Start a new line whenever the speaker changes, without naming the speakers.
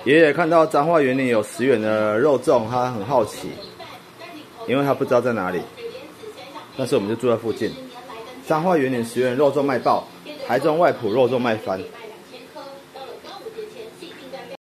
爷爷看到彰化园林有10元的肉粽，他很好奇，因为他不知道在哪里。但是我们就住在附近。彰化园林10元肉粽卖爆，台中外埔肉粽卖翻。